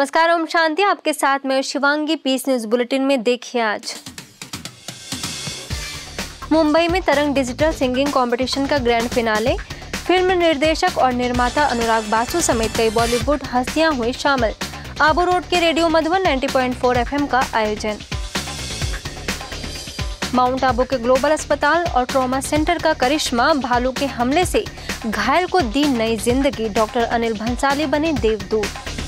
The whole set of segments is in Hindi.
नमस्कार, ओम शांति। आपके साथ मैं शिवांगी। पीस न्यूज बुलेटिन में देखिए आज मुंबई में तरंग डिजिटल सिंगिंग कंपटीशन का ग्रैंड फिनाले। फिल्म निर्देशक और निर्माता अनुराग बासु समेत कई बॉलीवुड हस्तियां हुई शामिल। आबू रोड के रेडियो मधुबन 90.4 FM का आयोजन। माउंट आबू के ग्लोबल अस्पताल और ट्रॉमा सेंटर का करिश्मा। भालू के हमले से घायल को दी नई जिंदगी। डॉक्टर अनिल भंसाली बने देवदूत।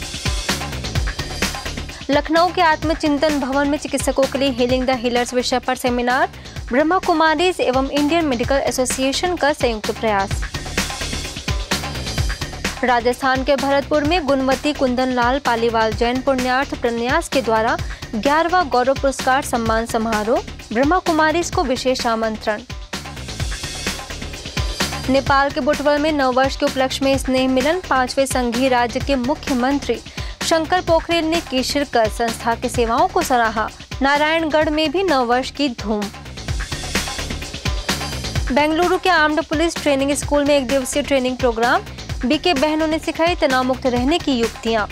लखनऊ के आत्मचिंतन भवन में चिकित्सकों के लिए हीलिंग द हीलर्स विषय पर सेमिनार। ब्रह्मा कुमारीज एवं इंडियन मेडिकल एसोसिएशन का संयुक्त प्रयास। राजस्थान के भरतपुर में गुणवती कुंदन लाल पालीवाल जैन पुण्यार्थ प्रन्यास के द्वारा 11वां गौरव पुरस्कार सम्मान समारोह। ब्रह्मा कुमारीज को विशेष आमंत्रण। नेपाल के बुटवल में नववर्ष के उपलक्ष्य में स्नेह मिलन। 5वें संघीय राज्य के मुख्यमंत्री शंकर पोखरेल ने की शिरकत। संस्था की सेवाओं को सराहा। नारायणगढ़ में भी नववर्ष की धूम। बेंगलुरु के आर्म्ड पुलिस ट्रेनिंग स्कूल में 1 दिवसीय ट्रेनिंग प्रोग्राम। बीके बहनों ने सिखाई तनाव मुक्त रहने की युक्तियां।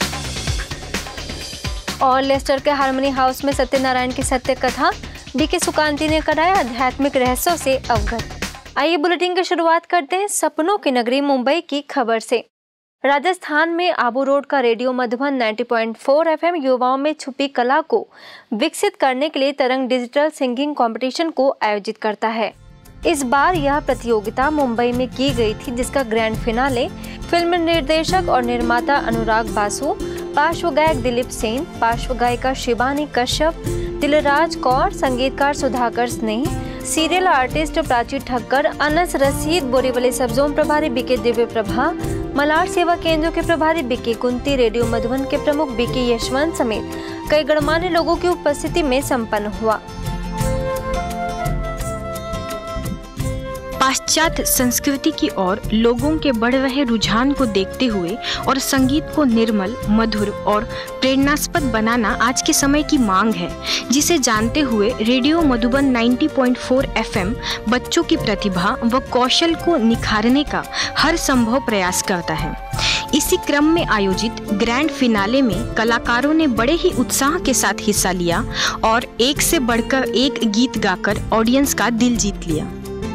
और लेस्टर के हार्मनी हाउस में सत्यनारायण की सत्य कथा। बीके सुकांती ने कराया आध्यात्मिक रहस्यों से अवगत। आइए बुलेटिन की शुरुआत करते हैं सपनों की नगरी मुंबई की खबर से। राजस्थान में आबू रोड का रेडियो मधुबन 90.4 FM युवाओं में छुपी कला को विकसित करने के लिए तरंग डिजिटल सिंगिंग कंपटीशन को आयोजित करता है। इस बार यह प्रतियोगिता मुंबई में की गई थी, जिसका ग्रैंड फिनाले फिल्म निर्देशक और निर्माता अनुराग बासु, पार्श्व गायक दिलीप सेन, पार्श्व गायिका शिवानी कश्यप, दिलराज कौर, संगीतकार Sudhakar Sneh, serial artist Prachi Thakkar, Anas Rashid, Borivali sub zone प्रभारी बीके दिव्य प्रभा, मलाड सेवा केंद्रों के प्रभारी बीके कुंती, रेडियो मधुबन के प्रमुख बीके यशवंत समेत कई गणमान्य लोगों की उपस्थिति में संपन्न हुआ। पाश्चात्य संस्कृति की ओर लोगों के बढ़ रहे रुझान को देखते हुए और संगीत को निर्मल, मधुर और प्रेरणास्पद बनाना आज के समय की मांग है, जिसे जानते हुए रेडियो मधुबन 90.4 FM बच्चों की प्रतिभा व कौशल को निखारने का हर संभव प्रयास करता है। इसी क्रम में आयोजित ग्रैंड फिनाले में कलाकारों ने बड़े ही उत्साह के साथ हिस्सा लिया और एक से बढ़कर एक गीत गाकर ऑडियंस का दिल जीत लिया।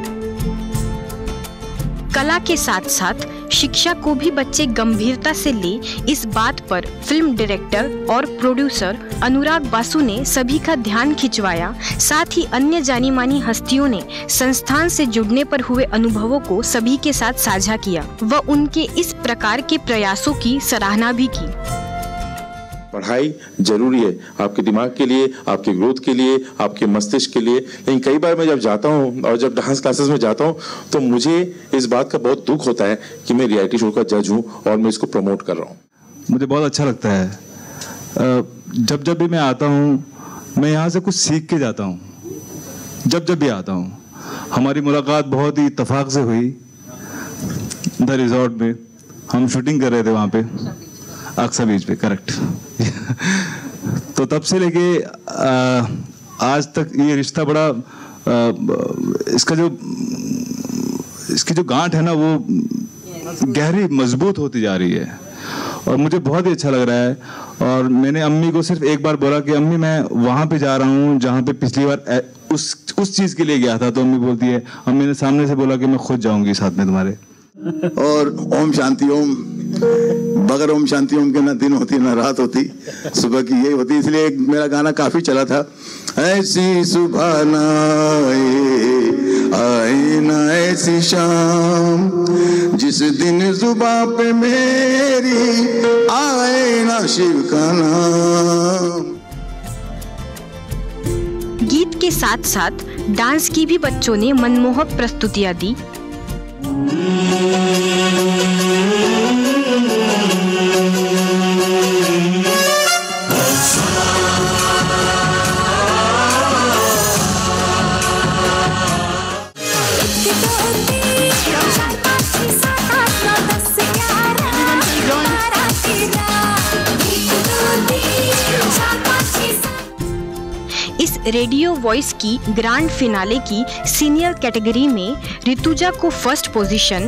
कला के साथ साथ शिक्षा को भी बच्चे गंभीरता से ले, इस बात पर फिल्म डायरेक्टर और प्रोड्यूसर अनुराग बासु ने सभी का ध्यान खिंचवाया। साथ ही अन्य जानी मानी हस्तियों ने संस्थान से जुड़ने पर हुए अनुभवों को सभी के साथ साझा किया व उनके इस प्रकार के प्रयासों की सराहना भी की। पढ़ाई जरूरी है आपके दिमाग के लिए, आपके ग्रोथ के लिए, आपके मस्तिष्क के लिए। लेकिन कई बार मैं जब जाता हूँ और जब डांस क्लासेस में जाता हूँ तो मुझे इस बात का बहुत दुख होता है कि मैं रियलिटी शो का जज हूँ और मैं इसको प्रमोट कर रहा हूँ। मुझे बहुत अच्छा लगता है। जब भी मैं आता हूँ मैं यहाँ से कुछ सीख के जाता हूँ। जब भी आता हूँ। हमारी मुलाकात बहुत ही इत्तेफाक से हुई द रिजॉर्ट में। हम शूटिंग कर रहे थे वहाँ पे अक्सा बीच पे, करेक्ट। तो तब से लेके आज तक ये रिश्ता बड़ा इसकी जो गांठ है ना वो गहरी मजबूत होती जा रही है और मुझे बहुत ही अच्छा लग रहा है। और मैंने अम्मी को सिर्फ एक बार बोला कि अम्मी मैं वहां पे जा रहा हूँ जहाँ पे पिछली बार उस चीज के लिए गया था। तो अम्मी बोलती है, अम्मी ने सामने से बोला कि मैं खुद जाऊंगी साथ में तुम्हारे। और ओम शांति ओम, बगैर ओम शांति ओम के ना दिन होती ना रात होती, सुबह की यही होती। इसलिए मेरा गाना काफी चला था, ऐसी सुबह ना आए ना ऐसी शाम, जिस दिन जुबां पे मेरी आए ना शिव का नाम। गीत के साथ साथ डांस की भी बच्चों ने मनमोहक प्रस्तुतियां दी। इस रेडियो वॉइस की ग्रैंड फिनाले की सीनियर कैटेगरी में ऋतुजा को फर्स्ट पोजीशन,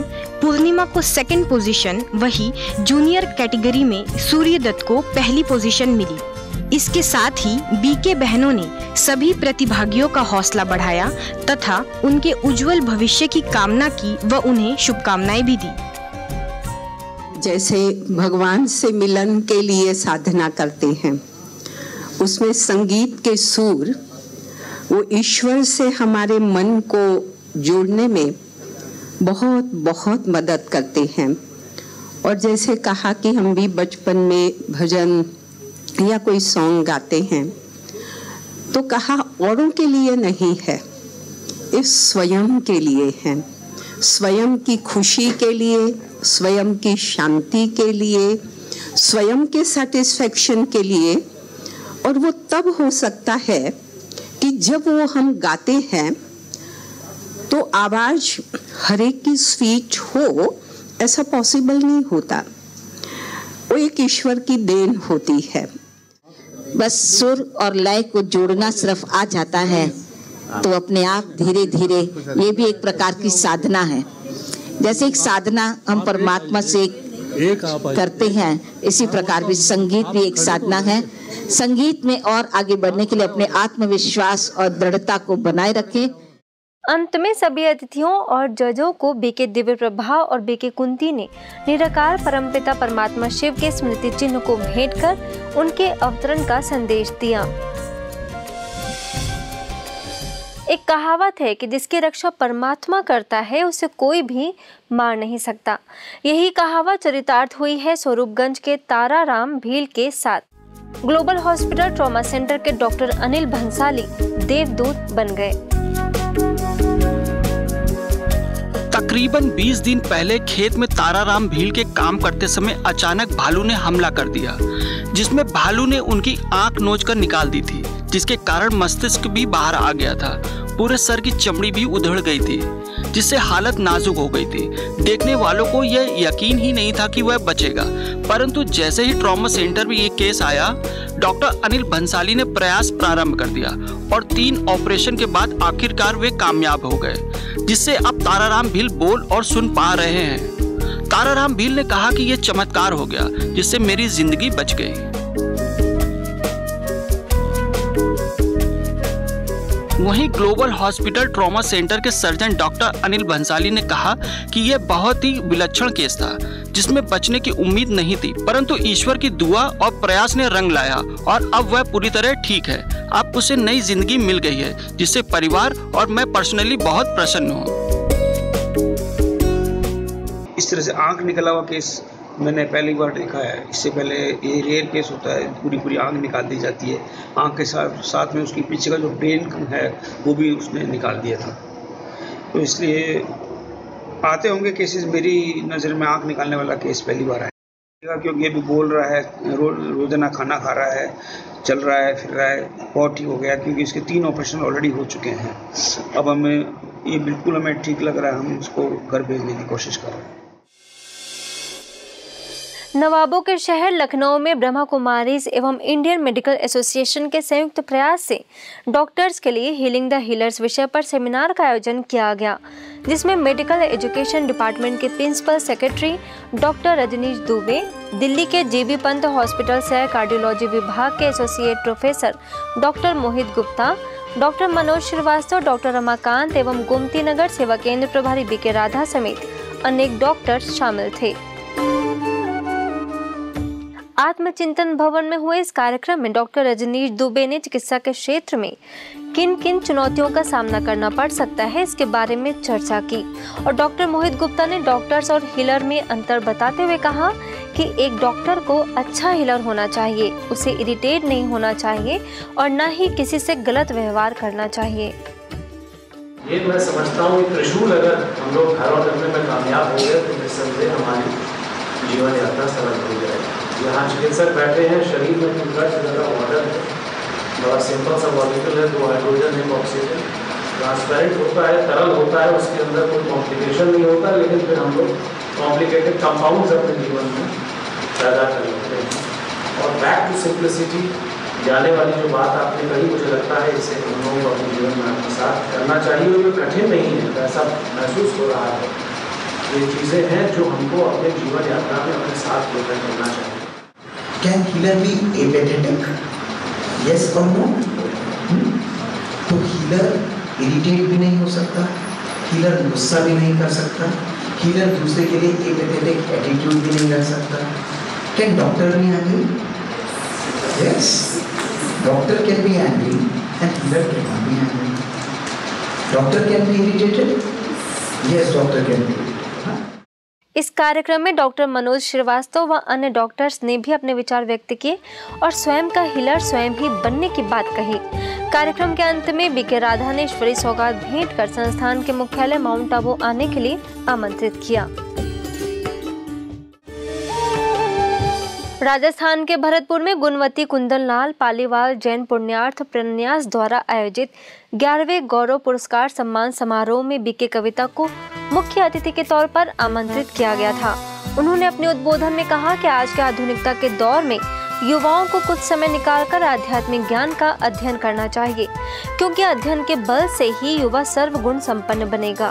पूर्णिमा को सेकंड पोजीशन, वही जूनियर कैटेगरी में सूर्य दत्त को पहली पोजीशन मिली। इसके साथ ही बीके बहनों ने सभी प्रतिभागियों का हौसला बढ़ाया तथा उनके उज्जवल भविष्य की कामना की व उन्हें शुभकामनाएं भी दी। जैसे भगवान से मिलन के लिए साधना करते हैं, उसमें संगीत के सुर वो ईश्वर से हमारे मन को जोड़ने में बहुत बहुत मदद करते हैं। और जैसे कहा कि हम भी बचपन में भजन या कोई सॉन्ग गाते हैं, तो कहा औरों के लिए नहीं है, इस स्वयं के लिए है, स्वयं की खुशी के लिए, स्वयं की शांति के लिए, स्वयं के सेटिस्फेक्शन के लिए। और वो तब हो सकता है कि जब वो हम गाते हैं तो आवाज हर एक की स्वीट हो, ऐसा पॉसिबल नहीं होता। वो एक ईश्वर की देन होती है। बस सुर और लय को जोड़ना सिर्फ आ जाता है तो अपने आप धीरे धीरे ये भी एक प्रकार की साधना है। जैसे एक साधना हम परमात्मा से करते हैं, इसी प्रकार भी संगीत भी एक साधना है। संगीत में और आगे बढ़ने के लिए अपने आत्मविश्वास और दृढ़ता को बनाए रखें। अंत में सभी अतिथियों और जजों को बीके दिव्य प्रभा और बीके कुंती ने निराकार परमपिता परमात्मा शिव के स्मृति चिन्ह को भेंट कर उनके अवतरण का संदेश दिया। एक कहावत है कि जिसकी रक्षा परमात्मा करता है उसे कोई भी मार नहीं सकता। यही कहावत चरितार्थ हुई है स्वरूपगंज के ताराराम भील के साथ। ग्लोबल हॉस्पिटल ट्रॉमा सेंटर के डॉक्टर अनिल भंसाली देवदूत बन गए। तकरीबन 20 दिन पहले खेत में ताराराम भील के काम करते समय अचानक भालू ने हमला कर दिया, जिसमें भालू ने उनकी आंख नोचकर निकाल दी थी, जिसके कारण मस्तिष्क भी बाहर आ गया था। पूरे सर की चमड़ी भी उधड़ गई थी, जिससे हालत नाजुक हो गई थी। देखने वालों को यह यकीन ही नहीं था कि वह बचेगा, परंतु जैसे ही ट्रॉमा सेंटर में ये केस आया, डॉक्टर अनिल भंसाली ने प्रयास प्रारंभ कर दिया और 3 ऑपरेशन के बाद आखिरकार वे कामयाब हो गए, जिससे अब ताराराम भील बोल और सुन पा रहे हैं। ताराराम भील ने कहा कि यह चमत्कार हो गया, जिससे मेरी जिंदगी बच गई। वहीं ग्लोबल हॉस्पिटल ट्रॉमा सेंटर के सर्जन डॉक्टर अनिल भंसाली ने कहा कि यह बहुत ही विलक्षण केस था, जिसमें बचने की उम्मीद नहीं थी, परंतु ईश्वर की दुआ और प्रयास ने रंग लाया और अब वह पूरी तरह ठीक है। अब उसे नई जिंदगी मिल गई है, जिससे परिवार और मैं पर्सनली बहुत प्रसन्न हूँ। इस तरह से आंख निकला हुआ केस मैंने पहली बार देखा है। इससे पहले ये रेयर केस होता है, पूरी आंख निकाल दी जाती है। आंख के साथ में उसकी पीछे का जो ब्रेन है वो भी उसने निकाल दिया था। तो इसलिए आते होंगे केसेस, मेरी नज़र में आंख निकालने वाला केस पहली बार आया, क्योंकि ये भी बोल रहा है, रोजाना खाना खा रहा है, चल रहा है, फिर रहा है, बहुत ठीक हो गया, क्योंकि इसके 3 ऑपरेशन ऑलरेडी हो चुके हैं। अब हमें बिल्कुल ठीक लग रहा है, हम उसको घर भेजने की कोशिश कर रहे हैं। नवाबों के शहर लखनऊ में ब्रह्मा कुमारीज एवं इंडियन मेडिकल एसोसिएशन के संयुक्त प्रयास से डॉक्टर्स के लिए हीलिंग द हीलर्स विषय पर सेमिनार का आयोजन किया गया, जिसमें मेडिकल एजुकेशन डिपार्टमेंट के principal secretary doctor Rajneesh Dubey, Delhi के जीबी पंत हॉस्पिटल से कार्डियोलॉजी विभाग के associate professor doctor Mohit Gupta, doctor Manoj Srivastava, doctor Ramakant एवं गोमती नगर सेवा केंद्र प्रभारी बीके राधा समेत अनेक डॉक्टर्स शामिल थे। आत्मचिंतन भवन में हुए इस कार्यक्रम में डॉक्टर रजनीश दुबे ने चिकित्सा के क्षेत्र में किन किन चुनौतियों का सामना करना पड़ सकता है इसके बारे में चर्चा की और डॉक्टर मोहित गुप्ता ने डॉक्टर्स और हीलर में अंतर बताते हुए कहा कि एक डॉक्टर को अच्छा हीलर होना चाहिए, उसे इरिटेट नहीं होना चाहिए और न ही किसी से गलत व्यवहार करना चाहिए। ये मैं समझता हूँ कि त्रिशूल अगर हम लोग घर और करने में कामयाब हो गए तो निस्संदेह हमारी जीवन यात्रा सरल हो जाएगी। यहाँ चिकित्सक बैठे हैं, शरीर में पूरा का ऑर्डर है, बड़ा सिंपल सा मॉलिक्यूल है, 2 हाइड्रोजन 1 ऑक्सीजन, ट्रांसपेरेंट होता है, तरल होता है, उसके अंदर कोई कॉम्प्लिकेशन नहीं होता, लेकिन फिर हम लोग कॉम्प्लिकेटेड कंपाउंड्स अपने जीवन में पैदा कर लेते हैं। और बैक टू सिंप्लिसिटी जाने वाली जो बात आपने कही, मुझे लगता है इसे हम लोगों को अपने जीवन में आत्मसात करना चाहिए। और ये कठिन नहीं है, ऐसा महसूस हो रहा है, ये चीज़ें हैं जो हमको अपने जीवन यात्रा में अपने साथ लेकर चलना चाहिए। Can healer be apathetic? Yes or no? तो healer irritate भी नहीं हो सकता, healer गुस्सा भी नहीं कर सकता, healer दूसरे के लिए apathetic attitude भी नहीं रख सकता। Can doctor be angry? Yes, doctor can be angry and healer cannot be angry. Doctor can be irritated? Yes, doctor can be. इस कार्यक्रम में डॉक्टर मनोज श्रीवास्तव व अन्य डॉक्टर्स ने भी अपने विचार व्यक्त किए और स्वयं का हीलर स्वयं ही बनने की बात कही। कार्यक्रम के अंत में बीके राधा ने ईश्वरी सौगात भेंट कर संस्थान के मुख्यालय माउंट आबू आने के लिए आमंत्रित किया। राजस्थान के भरतपुर में गुणवती कुंदनलाल पालीवाल जैन पुण्यार्थ प्रन्यास द्वारा आयोजित 11वें गौरव पुरस्कार सम्मान समारोह में बीके कविता को मुख्य अतिथि के तौर पर आमंत्रित किया गया था। उन्होंने अपने उद्बोधन में कहा कि आज के आधुनिकता के दौर में युवाओं को कुछ समय निकालकर आध्यात्मिक ज्ञान का अध्ययन करना चाहिए, क्योंकि अध्ययन के बल से ही युवा सर्वगुण संपन्न बनेगा।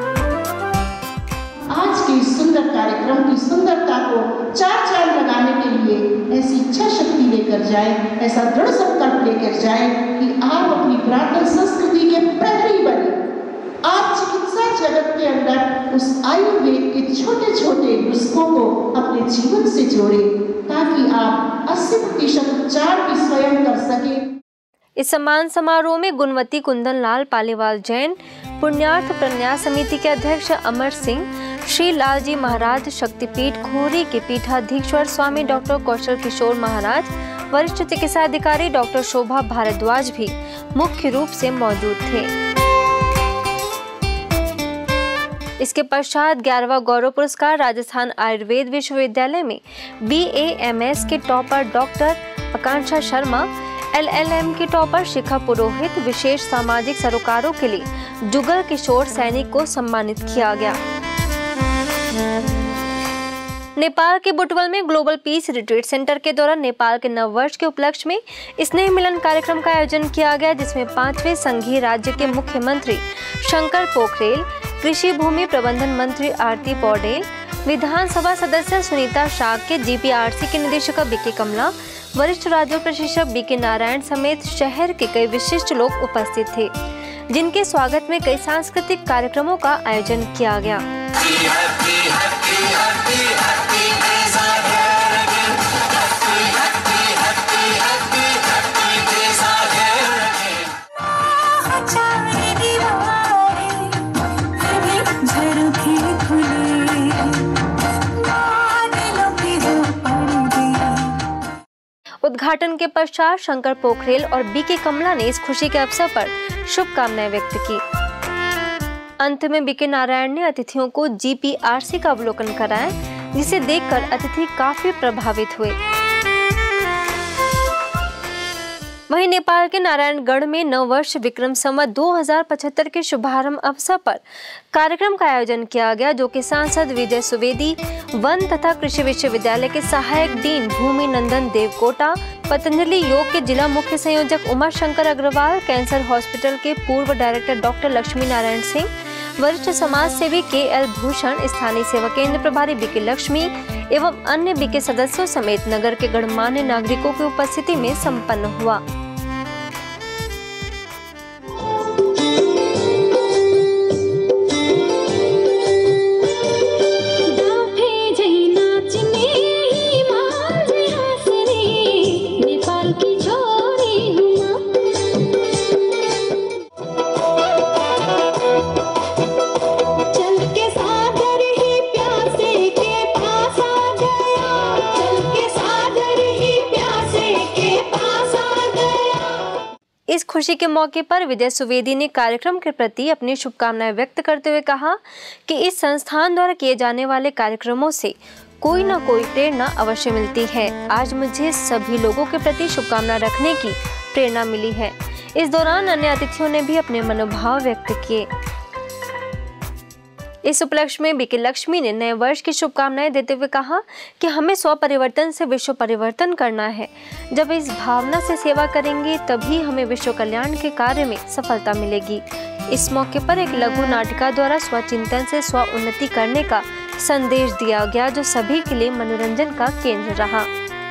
आज के इस सुंदर कार्यक्रम की सुंदरता को चार चांद लगाने के लिए ऐसी इच्छा शक्ति लेकर जाए, ऐसा दृढ़ संकल्प लेकर जाए कि आप अपनी पुरातन संस्कृति के प्रहरी बने। आप चिकित्सा जगत के अंदर उस आयुर्वेद के छोटे छोटे नुस्खों को अपने जीवन से जोड़े, ताकि आप 80% उपचार भी स्वयं कर सके। इस सम्मान समारोह में गुणवती कुंदनलाल पालीवाल जैन पुण्यार्थ प्रन्यास समिति के अध्यक्ष अमर सिंह, श्री लालजी महाराज शक्तिपीठ खोरी के पीठाधीश्वर स्वामी डॉक्टर कौशल किशोर महाराज, वरिष्ठ चिकित्सा अधिकारी डॉक्टर शोभा भारद्वाज भी मुख्य रूप से मौजूद थे। इसके पश्चात 11वां गौरव पुरस्कार राजस्थान आयुर्वेद विश्वविद्यालय में BAMS के topper doctor Akanksha Sharma, LLM की टॉपर शिखा पुरोहित, विशेष सामाजिक सरोकारों के लिए जुगल किशोर सैनी को सम्मानित किया गया। नेपाल के बुटवल में ग्लोबल पीस रिट्रीट सेंटर के दौरान नेपाल के नववर्ष के उपलक्ष्य में स्नेह मिलन कार्यक्रम का आयोजन किया गया, जिसमें 5वें संघीय राज्य के मुख्यमंत्री शंकर पोखरेल, कृषि भूमि प्रबंधन मंत्री आरती पौडेल, विधानसभा सदस्य सुनीता शाक्य, GPRC के निदेशक बीके कमला, वरिष्ठ राजयोग प्रशिक्षक बीके नारायण समेत शहर के कई विशिष्ट लोग उपस्थित थे, जिनके स्वागत में कई सांस्कृतिक कार्यक्रमों का आयोजन किया गया। उद्घाटन के पश्चात शंकर पोखरेल और बीके कमला ने इस खुशी के अवसर पर शुभकामनाएं व्यक्त की। अंत में बीके नारायण ने अतिथियों को GPRC का अवलोकन कराया, जिसे देखकर अतिथि काफी प्रभावित हुए। वहीं नेपाल के नारायणगढ़ में नववर्ष विक्रम संवत 2075 के शुभारंभ अवसर पर कार्यक्रम का आयोजन किया गया, जो कि सांसद विजय सुवेदी, वन तथा कृषि विश्वविद्यालय के सहायक डीन भूमि नंदन देवकोटा, पतंजलि योग के जिला मुख्य संयोजक उमा शंकर अग्रवाल, कैंसर हॉस्पिटल के पूर्व डायरेक्टर डॉक्टर लक्ष्मी नारायण सिंह, वरिष्ठ समाज सेवी KL भूषण, स्थानीय सेवा केंद्र प्रभारी बीके लक्ष्मी एवं अन्य बीके सदस्यों समेत नगर के गणमान्य नागरिकों की उपस्थिति में संपन्न हुआ। इस खुशी के मौके पर विजय सुवेदी ने कार्यक्रम के प्रति अपनी शुभकामनाएं व्यक्त करते हुए कहा कि इस संस्थान द्वारा किए जाने वाले कार्यक्रमों से कोई न कोई प्रेरणा अवश्य मिलती है। आज मुझे सभी लोगों के प्रति शुभकामना रखने की प्रेरणा मिली है। इस दौरान अन्य अतिथियों ने भी अपने मनोभाव व्यक्त किए। इस उपलक्ष्य में बीके लक्ष्मी ने नए वर्ष की शुभकामनाएं देते हुए कहा कि हमें स्व परिवर्तन से विश्व परिवर्तन करना है। जब इस भावना से सेवा करेंगे तभी हमें विश्व कल्याण के कार्य में सफलता मिलेगी। इस मौके पर एक लघु नाटिका द्वारा स्वचिंतन से स्व उन्नति करने का संदेश दिया गया, जो सभी के लिए मनोरंजन का केंद्र रहा।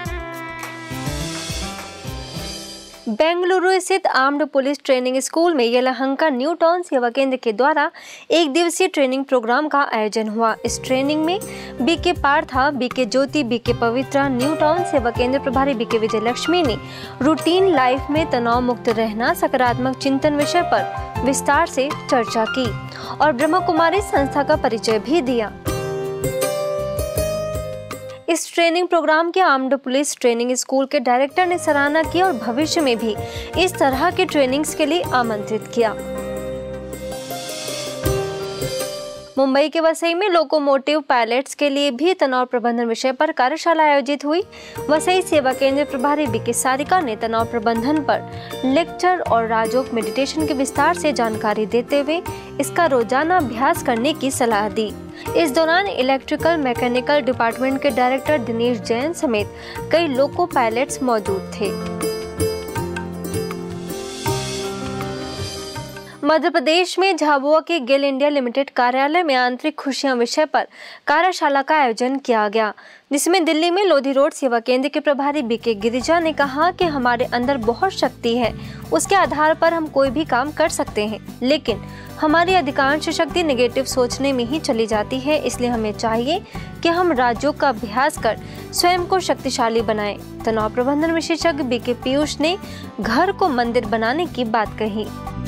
बेंगलुरु स्थित आर्म्ड पुलिस ट्रेनिंग स्कूल में यलहंका न्यू टाउन सेवा केंद्र के द्वारा एक दिवसीय ट्रेनिंग प्रोग्राम का आयोजन हुआ। इस ट्रेनिंग में BK Partha, BK Jyoti, BK Pavitra, new town सेवा केंद्र प्रभारी बीके विजय लक्ष्मी ने रूटीन लाइफ में तनाव मुक्त रहना, सकारात्मक चिंतन विषय पर विस्तार से चर्चा की और ब्रह्मा कुमारी संस्था का परिचय भी दिया। इस ट्रेनिंग प्रोग्राम के आर्म्ड पुलिस ट्रेनिंग स्कूल के डायरेक्टर ने सराहना की और भविष्य में भी इस तरह के ट्रेनिंग्स के लिए आमंत्रित किया। मुंबई के वसई में लोकोमोटिव पायलट्स के लिए भी तनाव प्रबंधन विषय पर कार्यशाला आयोजित हुई। वसई सेवा केंद्र प्रभारी बीके सारिका ने तनाव प्रबंधन पर लेक्चर और राजयोग मेडिटेशन के विस्तार से जानकारी देते हुए इसका रोजाना अभ्यास करने की सलाह दी। इस दौरान इलेक्ट्रिकल मैकेनिकल डिपार्टमेंट के डायरेक्टर दिनेश जैन समेत कई लोको पायलट्स मौजूद थे। मध्य प्रदेश में झाबुआ के गेल इंडिया लिमिटेड कार्यालय में आंतरिक खुशियां विषय पर कार्यशाला का आयोजन किया गया, जिसमें दिल्ली में लोधी रोड सेवा केंद्र के प्रभारी बीके गिरिजा ने कहा कि हमारे अंदर बहुत शक्ति है, उसके आधार पर हम कोई भी काम कर सकते हैं, लेकिन हमारी अधिकांश शक्ति नेगेटिव सोचने में ही चली जाती है। इसलिए हमें चाहिए कि हम राजयोग का अभ्यास कर स्वयं को शक्तिशाली बनाएं। तनाव प्रबंधन विशेषज्ञ बीके पीयूष ने घर को मंदिर बनाने की बात कही।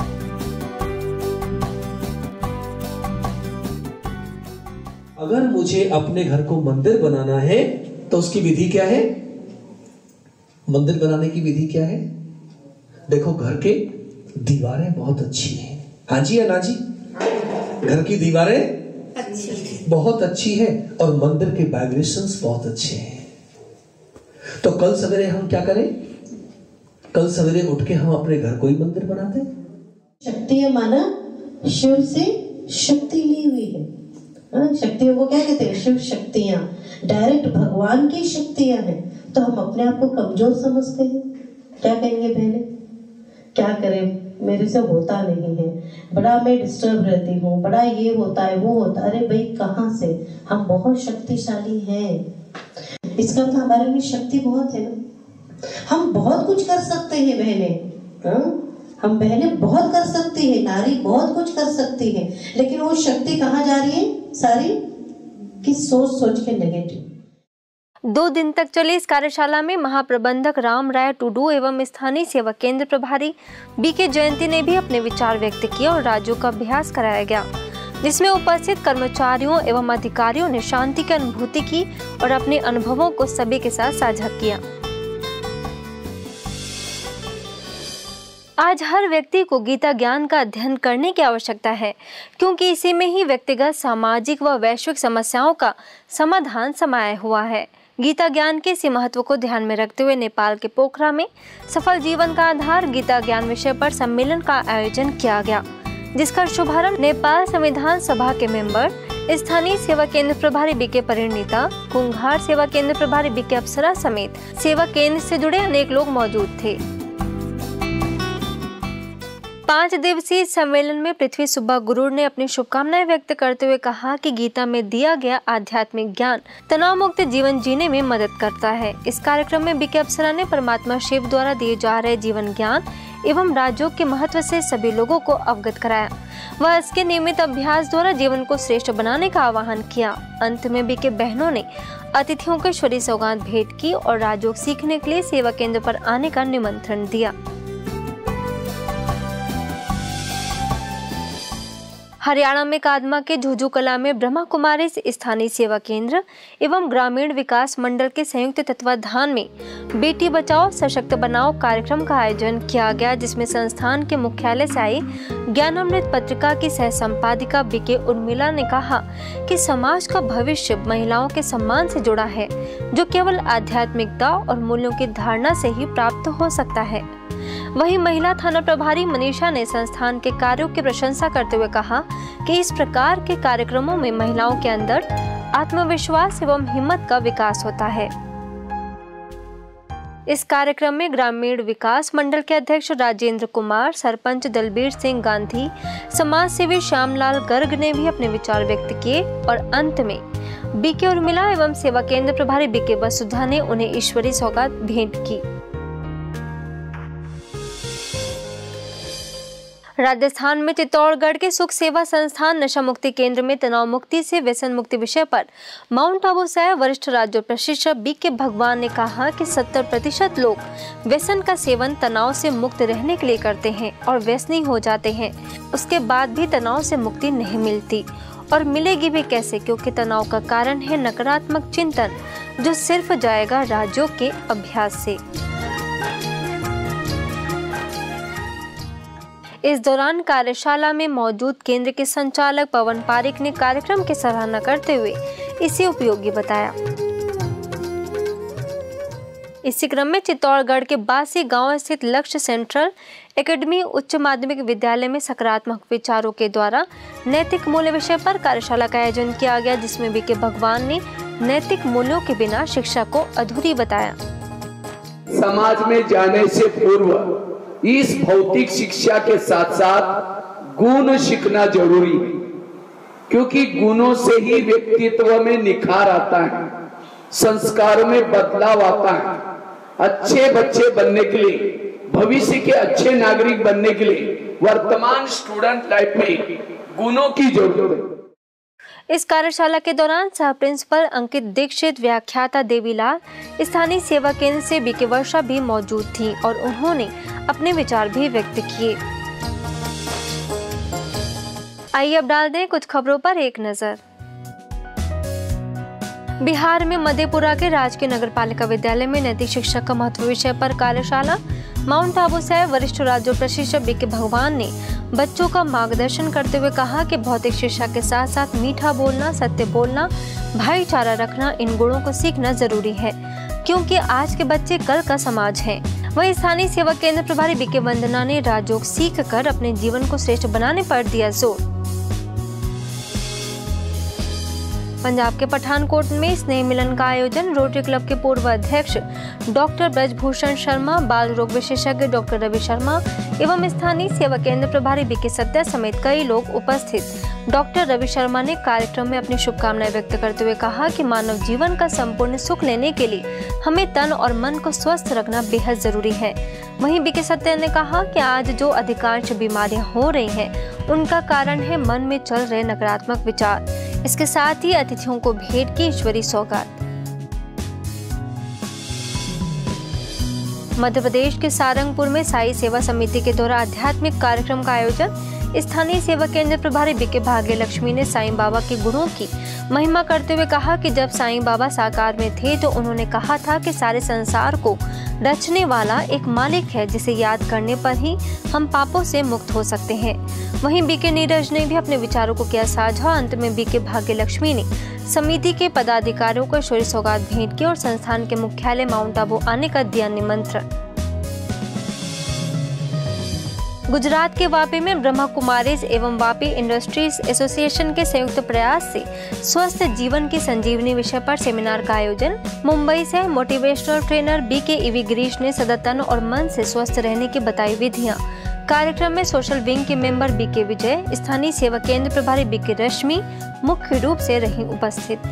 अगर मुझे अपने घर को मंदिर बनाना है तो उसकी विधि क्या है? मंदिर बनाने की विधि क्या है? देखो, घर के दीवारें बहुत अच्छी हैं। हाँ जी या ना जी? घर की दीवारें बहुत अच्छी है और मंदिर के वाइब्रेशंस बहुत अच्छे हैं। तो कल सवेरे हम क्या करें? कल सवेरे उठ के हम अपने घर को ही मंदिर बनाते हैं। शक्ति माना शिव से शक्ति ली हुई है। शक्तियों को क्या कहते हैं? शिव शक्तियां, डायरेक्ट भगवान की शक्तियां हैं। तो हम अपने आप को कमजोर समझते हैं। क्या कहेंगे बहने? क्या करें, मेरे से होता नहीं है, बड़ा मैं डिस्टर्ब रहती हूँ, बड़ा ये होता है वो होता है। अरे भाई, कहाँ से? हम बहुत शक्तिशाली हैं। इसका मतलब हमारे में शक्ति बहुत है ना। हम बहुत कुछ कर सकते हैं बहने। हम बहनें बहुत कर सकती है, नारी बहुत कुछ कर सकती है, लेकिन वो शक्ति कहाँ जा रही है? सारी कि सोच के नेगेटिव। 2 दिन तक चली इस कार्यशाला में महाप्रबंधक राम राय टुडू एवं स्थानीय सेवा केंद्र प्रभारी बीके जयंती ने भी अपने विचार व्यक्त किए और राजयोग का अभ्यास कराया गया, जिसमें उपस्थित कर्मचारियों एवं अधिकारियों ने शांति की अनुभूति की और अपने अनुभवों को सभी के साथ साझा किया। आज हर व्यक्ति को गीता ज्ञान का अध्ययन करने की आवश्यकता है, क्योंकि इसी में ही व्यक्तिगत, सामाजिक व वैश्विक समस्याओं का समाधान समाया हुआ है। गीता ज्ञान के इसी महत्व को ध्यान में रखते हुए नेपाल के पोखरा में सफल जीवन का आधार गीता ज्ञान विषय पर सम्मेलन का आयोजन किया गया, जिसका शुभारंभ नेपाल संविधान सभा के मेंबर, स्थानीय सेवा केंद्र प्रभारी बीके परिणीता, कुंघार सेवा केंद्र प्रभारी बीके अप्सरा समेत सेवा केंद्र से जुड़े अनेक लोग मौजूद थे। 5 दिवसीय सम्मेलन में पृथ्वी सुब्बा गुरुर ने अपनी शुभकामनाएं व्यक्त करते हुए कहा कि गीता में दिया गया आध्यात्मिक ज्ञान तनाव मुक्त जीवन जीने में मदद करता है। इस कार्यक्रम में बीके अप्सरा ने परमात्मा शिव द्वारा दिए जा रहे जीवन ज्ञान एवं राजयोग के महत्व से सभी लोगों को अवगत कराया। वह इसके नियमित अभ्यास द्वारा जीवन को श्रेष्ठ बनाने का आह्वान किया। अंत में बीके बहनों ने अतिथियों को ईश्वरीय सौगात भेंट की और राजयोग सीखने के लिए सेवा केंद्र पर आने का निमंत्रण दिया। हरियाणा में कादमा के झुझू कला में ब्रह्मा कुमारी स्थानीय सेवा केंद्र एवं ग्रामीण विकास मंडल के संयुक्त तत्वाधान में बेटी बचाओ सशक्त बनाओ कार्यक्रम का आयोजन किया गया, जिसमें संस्थान के मुख्यालय से आई ज्ञानामृत पत्रिका की सह संपादिका बीके उर्मिला ने कहा कि समाज का भविष्य महिलाओं के सम्मान से जुड़ा है, जो केवल आध्यात्मिकता और मूल्यों की धारणा से ही प्राप्त हो सकता है। वहीं महिला थाना प्रभारी मनीषा ने संस्थान के कार्यों की प्रशंसा करते हुए कहा कि इस प्रकार के कार्यक्रमों में महिलाओं के अंदर आत्मविश्वास एवं हिम्मत का विकास होता है। इस कार्यक्रम में ग्रामीण विकास मंडल के अध्यक्ष राजेंद्र कुमार, सरपंच दलबीर सिंह गांधी, समाज सेवी श्यामलाल गर्ग ने भी अपने विचार व्यक्त किए और अंत में बीके उर्मिला एवं सेवा केंद्र प्रभारी बीके वसुधा ने उन्हें ईश्वरी सौगात भेंट की। राजस्थान में चित्तौड़गढ़ के सुख सेवा संस्थान नशा मुक्ति केंद्र में तनाव मुक्ति से व्यसन मुक्ति विषय पर माउंट आबू से वरिष्ठ राज्य प्रशिक्षक बीके भगवान ने कहा कि 70% लोग व्यसन का सेवन तनाव से मुक्त रहने के लिए करते हैं और व्यसनी हो जाते हैं। उसके बाद भी तनाव से मुक्ति नहीं मिलती और मिलेगी भी कैसे, क्योंकि तनाव का कारण है नकारात्मक चिंतन जो सिर्फ जाएगा राज्यों के अभ्यास से। इस दौरान कार्यशाला में मौजूद केंद्र के संचालक पवन पारिक ने कार्यक्रम की सराहना करते हुए इसे उपयोगी बताया। इसी क्रम में चित्तौड़गढ़ के बासी गांव स्थित लक्ष्य सेंट्रल एकेडमी उच्च माध्यमिक विद्यालय में सकारात्मक विचारों के द्वारा नैतिक मूल्य विषय पर कार्यशाला का आयोजन किया गया, जिसमें बीके भगवान ने नैतिक मूल्यों के बिना शिक्षा को अधूरी बताया। समाज में जाने से पूर्व इस भौतिक शिक्षा के साथ साथ गुण सीखना जरूरी है, क्योंकि गुणों से ही व्यक्तित्व में निखार आता है, संस्कारों में बदलाव आता है। अच्छे बच्चे बनने के लिए, भविष्य के अच्छे नागरिक बनने के लिए वर्तमान स्टूडेंट लाइफ में गुणों की जरूरत है। इस कार्यशाला के दौरान सह प्रिंसिपल अंकित दीक्षित, व्याख्याता देवीलाल, स्थानीय सेवा केंद्र से बीके वर्षा भी मौजूद थी और उन्होंने अपने विचार भी व्यक्त किए। आइए अब डाल दें कुछ खबरों पर एक नजर। बिहार में मधेपुरा के राजकीय नगरपालिका विद्यालय में नैतिक शिक्षा का महत्व विषय पर कार्यशाला। माउंट आबू से वरिष्ठ राज्य प्रशिक्षक बीके भगवान ने बच्चों का मार्गदर्शन करते हुए कहा कि भौतिक शिक्षा के साथ साथ मीठा बोलना, सत्य बोलना, भाईचारा रखना, इन गुणों को सीखना जरूरी है, क्योंकि आज के बच्चे कल का समाज हैं। वहीं स्थानीय सेवा केंद्र प्रभारी बीके वंदना ने राजयोग सीख कर अपने जीवन को श्रेष्ठ बनाने पर दिया जोर। पंजाब के पठानकोट में स्नेह मिलन का आयोजन। रोटरी क्लब के पूर्व अध्यक्ष डॉक्टर ब्रजभूषण शर्मा, बाल रोग विशेषज्ञ डॉक्टर रवि शर्मा एवं स्थानीय सेवा केंद्र प्रभारी बीके सत्या समेत कई लोग उपस्थित। डॉक्टर रवि शर्मा ने कार्यक्रम में अपनी शुभकामनाएं व्यक्त करते हुए कहा कि मानव जीवन का संपूर्ण सुख लेने के लिए हमें तन और मन को स्वस्थ रखना बेहद जरूरी है। वहीं बीके सत्या ने कहा कि आज जो अधिकांश बीमारियां हो रही हैं, उनका कारण है मन में चल रहे नकारात्मक विचार। इसके साथ ही अतिथियों को भेंट की ईश्वरी सौगात। मध्य प्रदेश के सारंगपुर में साई सेवा समिति के द्वारा आध्यात्मिक कार्यक्रम का आयोजन। स्थानीय सेवा केंद्र प्रभारी बीके भाग्य लक्ष्मी ने साईं बाबा के गुणों की महिमा करते हुए कहा कि जब साईं बाबा साकार में थे तो उन्होंने कहा था कि सारे संसार को रचने वाला एक मालिक है, जिसे याद करने पर ही हम पापों से मुक्त हो सकते हैं। वहीं बीके नीरज ने भी अपने विचारों को किया साझा। अंत में बीके भाग्य लक्ष्मी ने समिति के पदाधिकारियों को ईश्वरी सौगात भेंट की और संस्थान के मुख्यालय माउंट आबू आने का दिया निमंत्रण। गुजरात के वापी में ब्रह्मा कुमारीज एवं वापी इंडस्ट्रीज एसोसिएशन के संयुक्त प्रयास से स्वस्थ जीवन की संजीवनी विषय पर सेमिनार का आयोजन। मुंबई से motivational trainer BK EV Girish ने सदा तन और मन से स्वस्थ रहने की बताई विधियां। कार्यक्रम में सोशल विंग के मेंबर बीके विजय, स्थानीय सेवा केंद्र प्रभारी बीके रश्मि मुख्य रूप से रही उपस्थित।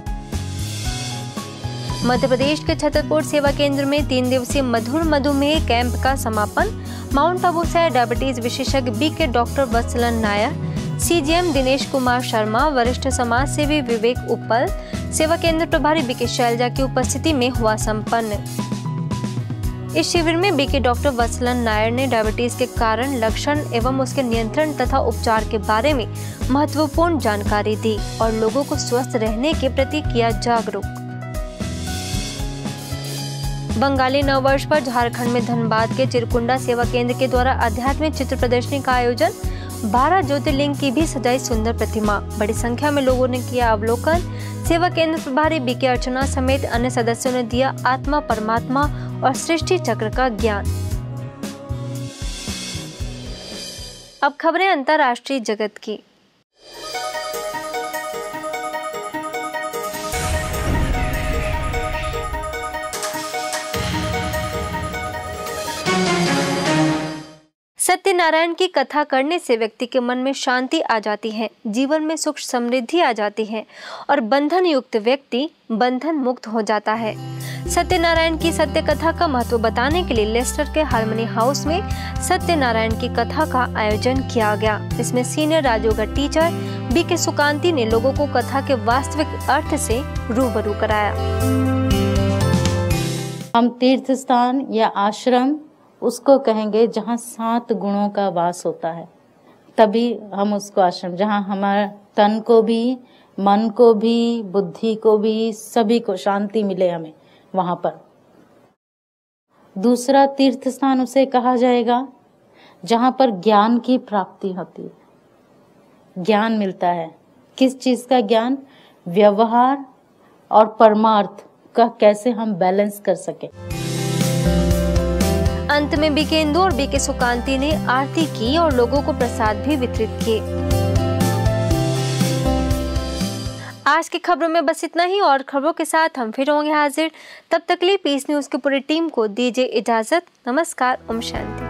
मध्य प्रदेश के छतरपुर सेवा केंद्र में 3 दिवसीय मधुर मधुमेह कैंप का समापन। माउंट आबू से डायबिटीज विशेषज्ञ BK doctor Vatsalan Nair, CGM Dinesh Kumar Sharma, वरिष्ठ समाज सेवी विवेक उपल, सेवा केंद्र प्रभारी बीके शैलजा की उपस्थिति में हुआ संपन्न। इस शिविर में बीके डॉक्टर वत्सलन नायर ने डायबिटीज के कारण, लक्षण एवं उसके नियंत्रण तथा उपचार के बारे में महत्वपूर्ण जानकारी दी और लोगों को स्वस्थ रहने के प्रति किया जागरूक। बंगाली नववर्ष पर झारखंड में धनबाद के चिरकुंडा सेवा केंद्र के द्वारा आध्यात्मिक चित्र प्रदर्शनी का आयोजन। 12 ज्योतिर्लिंग की भी सजाई सुंदर प्रतिमा। बड़ी संख्या में लोगों ने किया अवलोकन। सेवा केंद्र प्रभारी बीके अर्चना समेत अन्य सदस्यों ने दिया आत्मा, परमात्मा और सृष्टि चक्र का ज्ञान। अब खबरें अंतर्राष्ट्रीय जगत की। सत्यनारायण की कथा करने से व्यक्ति के मन में शांति आ जाती है, जीवन में सुख समृद्धि आ जाती है और बंधन युक्त व्यक्ति बंधन मुक्त हो जाता है। सत्यनारायण की सत्य कथा का महत्व बताने के लिए लेस्टर के हार्मनी हाउस में सत्यनारायण की कथा का आयोजन किया गया। इसमें senior Rajyoga teacher BK Sukanti ने लोगों को कथा के वास्तविक अर्थ से रूबरू कराया। हम तीर्थ स्थान या आश्रम उसको कहेंगे जहाँ 7 गुणों का वास होता है, तभी हम उसको आश्रम, जहाँ हमारे तन को भी, मन को भी, बुद्धि को भी, सभी को शांति मिले हमें वहां पर। दूसरा तीर्थ स्थान उसे कहा जाएगा जहां पर ज्ञान की प्राप्ति होती है, ज्ञान मिलता है। किस चीज का ज्ञान? व्यवहार और परमार्थ का कैसे हम बैलेंस कर सके। अंत में बीके इंदु और बीके सुकांती ने आरती की और लोगों को प्रसाद भी वितरित किए। आज की खबरों में बस इतना ही और खबरों के साथ हम फिर होंगे हाजिर। तब तक के लिए पीस न्यूज की पूरी टीम को दीजिए इजाजत। नमस्कार। ओम शांति।